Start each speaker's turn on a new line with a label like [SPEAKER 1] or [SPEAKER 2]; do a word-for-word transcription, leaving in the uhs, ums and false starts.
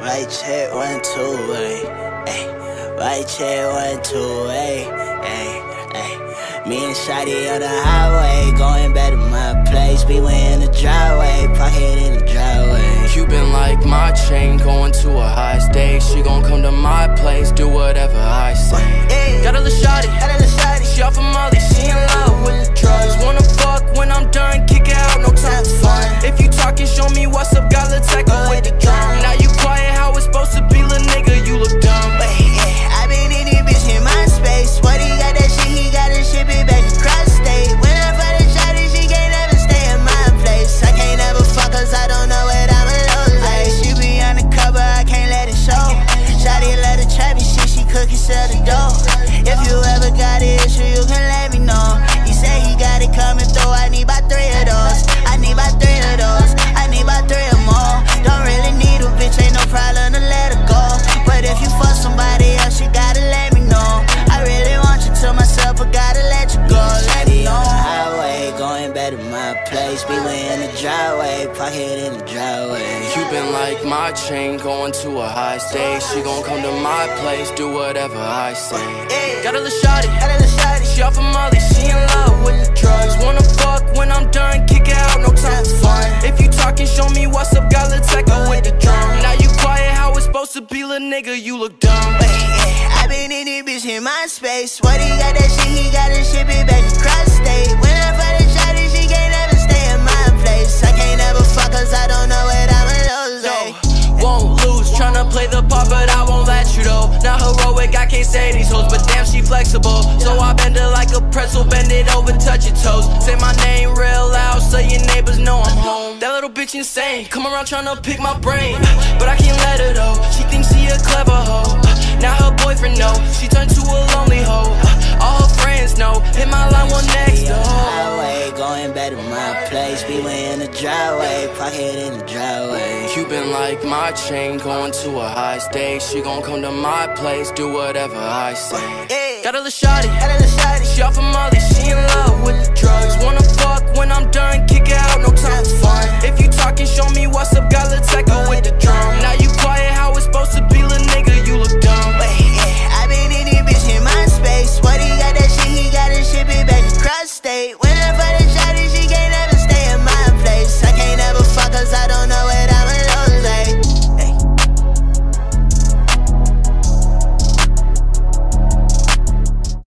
[SPEAKER 1] Right check, one, two, way. Ay, right check, one, two, way. Ay, ay. Me and Shawty on the highway, going back to my place. Be way in the driveway, pocket in the driveway.
[SPEAKER 2] Cuban like my chain, going to a high stage. She gon' come to my place, do whatever I say.
[SPEAKER 1] Ay,
[SPEAKER 2] Got a little shawty,
[SPEAKER 1] got a little shawty.
[SPEAKER 2] she off of Molly, she in love with the drugs. Wanna fuck when I'm done, kick it out, no time for fun. If you talking, show me what's up, got a tackle with the drum. Now you quiet, how it's supposed to be, little nigga, you look dumb.
[SPEAKER 1] Wait, yeah, I been in this bitch in my space. What he got that shit, he gotta ship it back across state. When I find a shawty, she can't never stay in my place. I can't ever fuck cause I don't know what I'm alone. Like, she be on the cover, I can't let it show. Shawty love the trap shit, she cook and sell the dough. If you ever got an issue, you can let me know. He said he got it coming through, I need about three of those. I need about three of those, I need about three or more. Don't really need a bitch, ain't no problem to let her go. But if you fuck somebody else, you gotta let me know. I really want you to myself, but gotta let you go. Let me know. Highway, going back to my place. Be way in the driveway, pocket in the driveway.
[SPEAKER 2] Cuban like my chain, going to a high stage. She gon' come to my place, do whatever I say. Got a little shawty,
[SPEAKER 1] got a little shawty.
[SPEAKER 2] she off of Molly, she in love with the drugs. Wanna fuck when I'm done, kick it out, no time for fun. If you talking, show me what's up, got a tackle with the drum. Now you quiet, how it's supposed to be, little nigga, you look dumb.
[SPEAKER 1] Wait, yeah, I been in this bitch in my space. What he got that shit, he gotta ship it back across state. When I find a shawty, she can't ever stay in my place. I can't ever fuck cause I don't know what I'm alone.
[SPEAKER 2] No, won't lose, tryna play the part, but I won't let you though. Not heroic, I can't say these hoes, but damn she flexible. So I bend it like a pretzel, bend it over, touch your toes. Say my name real loud, so your neighbors know I'm home. That little bitch insane, come around tryna pick my brain, but I can't let her though. She thinks she a clever hoe. Now her boyfriend know, she turned to a lonely hoe. All her friends know, hit my line one next door.
[SPEAKER 1] Highway, going back to my place. Be way in the driveway, pocket in the driveway.
[SPEAKER 2] Cuban like my chain, going to a high stage. She gon' come to my place, do whatever I say.
[SPEAKER 1] Yeah,
[SPEAKER 2] Got a little shawty,
[SPEAKER 1] got a little shawty.
[SPEAKER 2] she off of Molly, she in love